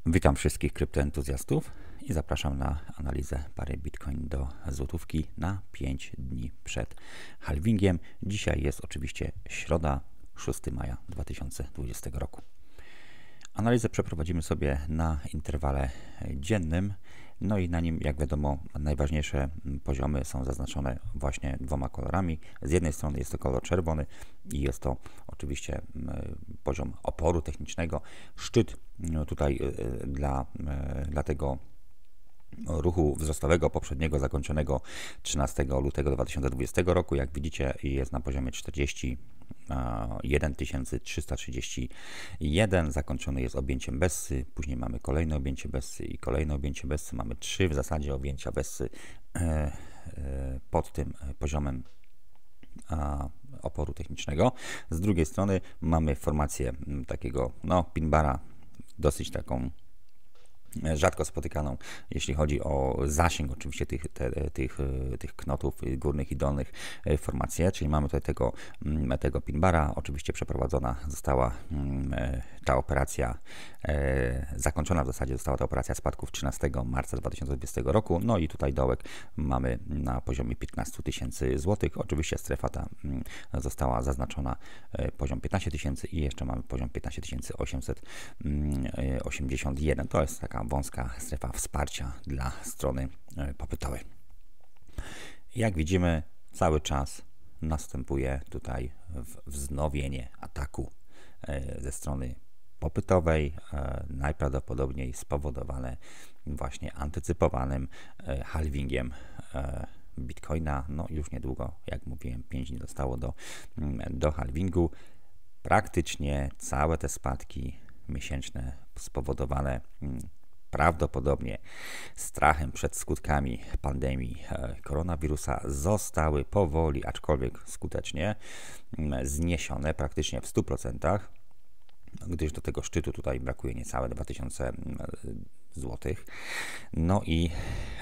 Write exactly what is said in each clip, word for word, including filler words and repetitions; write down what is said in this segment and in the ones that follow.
Witam wszystkich kryptoentuzjastów i zapraszam na analizę pary Bitcoin do złotówki na pięć dni przed halvingiem. Dzisiaj jest oczywiście środa, szóstego maja dwa tysiące dwudziestego roku. Analizę przeprowadzimy sobie na interwale dziennym, no i na nim, jak wiadomo, najważniejsze poziomy są zaznaczone właśnie dwoma kolorami. Z jednej strony jest to kolor czerwony i jest to oczywiście poziom oporu technicznego. Szczyt tutaj dla, dla tego ruchu wzrostowego poprzedniego zakończonego trzynastego lutego dwa tysiące dwudziestego roku, jak widzicie, jest na poziomie czterdzieści jeden tysięcy trzysta trzydzieści jeden, zakończony jest objęciem Bessy, później mamy kolejne objęcie Bessy i kolejne objęcie Bessy, mamy trzy w zasadzie objęcia Bessy pod tym poziomem oporu technicznego. Z drugiej strony mamy formację takiego no, pinbara, dosyć taką rzadko spotykaną, jeśli chodzi o zasięg oczywiście tych, te, tych, tych knotów górnych i dolnych formacje, czyli mamy tutaj tego, tego pinbara. Oczywiście przeprowadzona została ta operacja, zakończona w zasadzie została ta operacja spadków trzynastego marca dwa tysiące dwudziestego roku, no i tutaj dołek mamy na poziomie piętnaście tysięcy złotych. Oczywiście strefa ta została zaznaczona poziom piętnaście tysięcy i jeszcze mamy poziom piętnaście tysięcy osiemset osiemdziesiąt jeden. To jest taka wąska strefa wsparcia dla strony popytowej. Jak widzimy, cały czas następuje tutaj wznowienie ataku ze strony popytowej, najprawdopodobniej spowodowane właśnie antycypowanym halvingiem Bitcoina. No już niedługo, jak mówiłem, pięć dni zostało do, do halvingu. Praktycznie całe te spadki miesięczne spowodowane prawdopodobnie strachem przed skutkami pandemii koronawirusa zostały powoli, aczkolwiek skutecznie zniesione praktycznie w stu procentach, gdyż do tego szczytu tutaj brakuje niecałe dwa tysiące złotych. No i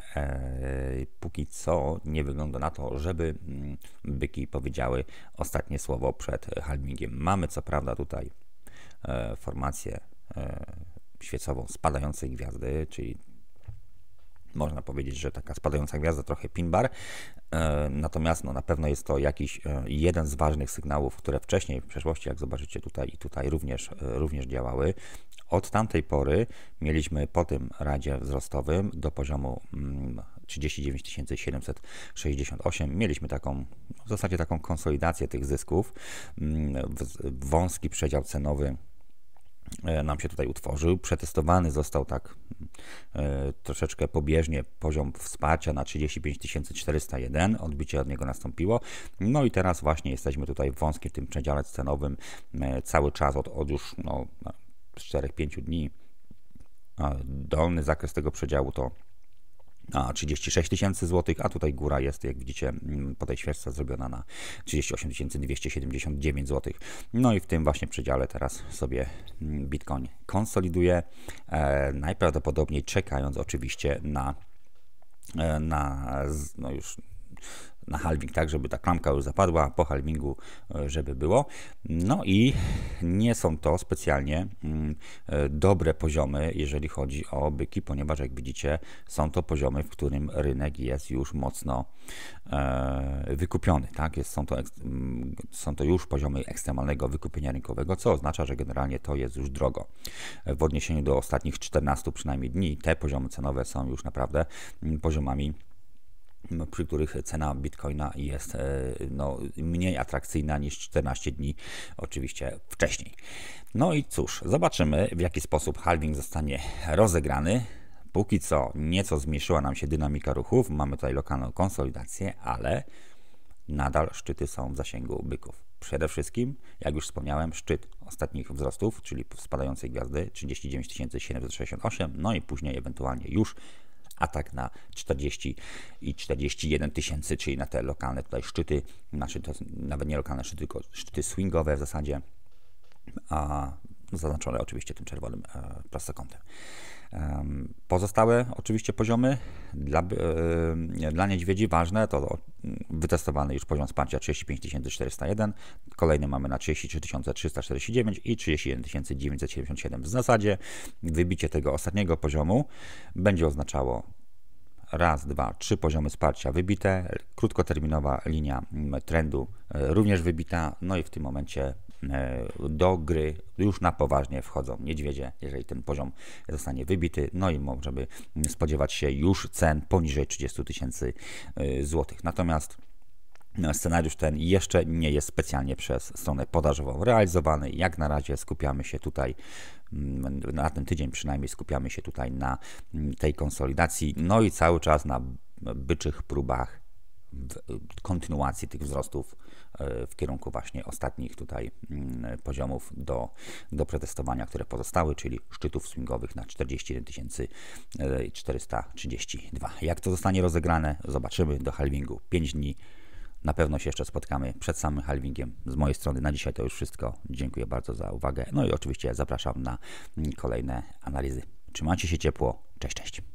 e, póki co nie wygląda na to, żeby byki powiedziały ostatnie słowo przed halvingiem. Mamy co prawda tutaj e, formację e, świecową spadającej gwiazdy, czyli można powiedzieć, że taka spadająca gwiazda, trochę pinbar, e, natomiast no, na pewno jest to jakiś e, jeden z ważnych sygnałów, które wcześniej w przeszłości, jak zobaczycie tutaj i tutaj również, e, również działały. Od tamtej pory mieliśmy po tym radzie wzrostowym do poziomu mm, trzydzieści dziewięć tysięcy siedemset sześćdziesiąt osiem. Mieliśmy taką, w zasadzie taką konsolidację tych zysków, mm, w, wąski przedział cenowy nam się tutaj utworzył. Przetestowany został tak e, troszeczkę pobieżnie poziom wsparcia na trzydzieści pięć tysięcy czterysta jeden. Odbicie od niego nastąpiło. No i teraz właśnie jesteśmy tutaj w wąskim tym przedziale cenowym e, cały czas od, od już no, czterech pięciu dni. A dolny zakres tego przedziału to a trzydzieści sześć tysięcy złotych, a tutaj góra jest, jak widzicie, po tej świeżce zrobiona na trzydzieści osiem tysięcy dwieście siedemdziesiąt dziewięć złotych. No i w tym właśnie przedziale teraz sobie Bitcoin konsoliduje, e, najprawdopodobniej czekając oczywiście na, e, na no już na halving, tak, żeby ta klamka już zapadła, po halvingu, żeby było. No i nie są to specjalnie mm, dobre poziomy, jeżeli chodzi o byki, ponieważ jak widzicie, są to poziomy, w którym rynek jest już mocno e, wykupiony, tak, jest, są, to, są to już poziomy ekstremalnego wykupienia rynkowego, co oznacza, że generalnie to jest już drogo. W odniesieniu do ostatnich czternastu przynajmniej dni, te poziomy cenowe są już naprawdę poziomami, przy których cena Bitcoina jest no, mniej atrakcyjna niż czternaście dni oczywiście wcześniej. No i cóż, zobaczymy, w jaki sposób halving zostanie rozegrany. Póki co nieco zmniejszyła nam się dynamika ruchów, mamy tutaj lokalną konsolidację, ale nadal szczyty są w zasięgu byków. Przede wszystkim, jak już wspomniałem, szczyt ostatnich wzrostów, czyli spadającej gwiazdy trzydzieści dziewięć tysięcy siedemset sześćdziesiąt osiem, no i później ewentualnie już atak na czterdzieści i czterdzieści jeden tysięcy, czyli na te lokalne tutaj szczyty, znaczy to nawet nie lokalne szczyty, tylko szczyty swingowe w zasadzie, a zaznaczone oczywiście tym czerwonym e, prostokątem. E, pozostałe oczywiście poziomy dla, e, dla niedźwiedzi ważne to wytestowany już poziom wsparcia trzydzieści pięć tysięcy czterysta jeden, kolejny mamy na trzydzieści trzy tysiące trzysta czterdzieści dziewięć i trzydzieści jeden tysięcy dziewięćset siedemdziesiąt siedem. W zasadzie wybicie tego ostatniego poziomu będzie oznaczało raz, dwa, trzy poziomy wsparcia wybite, krótkoterminowa linia trendu również wybita, no i w tym momencie do gry już na poważnie wchodzą niedźwiedzie, jeżeli ten poziom zostanie wybity, no i możemy spodziewać się już cen poniżej trzydzieści tysięcy złotych. Natomiast scenariusz ten jeszcze nie jest specjalnie przez stronę podażową realizowany. Jak na razie skupiamy się tutaj, na ten tydzień przynajmniej skupiamy się tutaj na tej konsolidacji, no i cały czas na byczych próbach kontynuacji tych wzrostów w kierunku właśnie ostatnich tutaj poziomów do, do przetestowania, które pozostały, czyli szczytów swingowych na czterdzieści jeden tysięcy czterysta trzydzieści dwa. Jak to zostanie rozegrane, zobaczymy do halvingu. pięć dni. Na pewno się jeszcze spotkamy przed samym halvingiem. Z mojej strony na dzisiaj to już wszystko. Dziękuję bardzo za uwagę. No i oczywiście zapraszam na kolejne analizy. Trzymajcie się ciepło. Cześć, cześć.